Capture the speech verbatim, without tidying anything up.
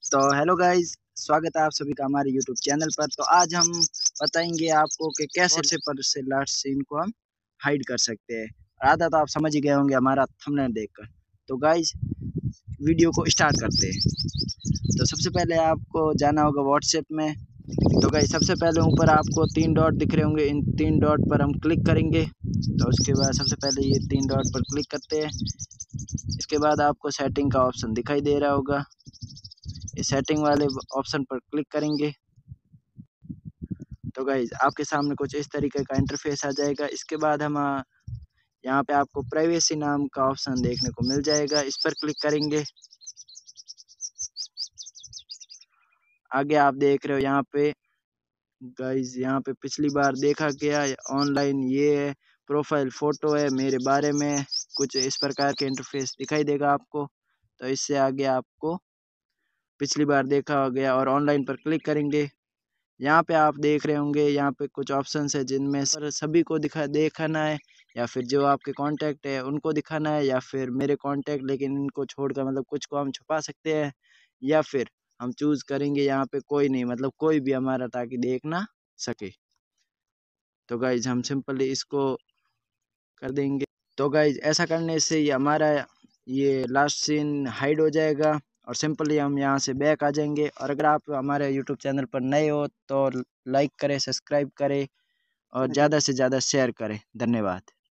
तो hello guys, स्वागत है आप सभी का हमारे यूट्यूब चैनल पर। तो आज हम बताएंगे आपको कि कैसे से पर से लास्ट सीन को हम हाइड कर सकते हैं। आधा तो आप समझ ही गए होंगे हमारा थंबनेल देखकर। तो गाइस, वीडियो को स्टार्ट करते हैं। तो सबसे पहले आपको जाना होगा व्हाट्सएप में। तो गाइस, सबसे पहले ऊपर आपको तीन डॉट दिख रहे होंगे, इन तीन डॉट पर हम क्लिक करेंगे। तो उसके बाद सबसे पहले ये तीन डॉट पर क्लिक करते हैं। इसके बाद आपको सेटिंग का ऑप्शन दिखाई दे रहा होगा, इस सेटिंग वाले ऑप्शन पर क्लिक करेंगे। तो गाइज, आपके सामने कुछ इस तरीके का इंटरफेस आ जाएगा। इसके बाद हम यहाँ पे आपको प्राइवेसी नाम का ऑप्शन देखने को मिल जाएगा, इस पर क्लिक करेंगे। आगे आप देख रहे हो यहाँ पे गाइज, यहाँ पे पिछली बार देखा गया ऑनलाइन ये है, प्रोफाइल फोटो है, मेरे बारे में कुछ इस प्रकार के इंटरफेस दिखाई देगा आपको। तो इससे आगे आपको पिछली बार देखा गया और ऑनलाइन पर क्लिक करेंगे। यहाँ पे आप देख रहे होंगे, यहाँ पे कुछ ऑप्शंस है जिनमें सर सभी को दिखा दिखाना है, या फिर जो आपके कांटेक्ट है उनको दिखाना है, या फिर मेरे कांटेक्ट लेकिन इनको छोड़कर मतलब कुछ को हम छुपा सकते हैं, या फिर हम चूज करेंगे यहाँ पे कोई नहीं, मतलब कोई भी हमारा ताकि देख ना सके। तो गाइज, हम सिंपली इसको कर देंगे। तो गाइज, ऐसा करने से ये हमारा ये लास्ट सीन हाइड हो जाएगा और सिंपली हम यहाँ से बैक आ जाएंगे। और अगर आप हमारे यूट्यूब चैनल पर नए हो तो लाइक करें, सब्सक्राइब करें और ज़्यादा से ज़्यादा शेयर करें। धन्यवाद।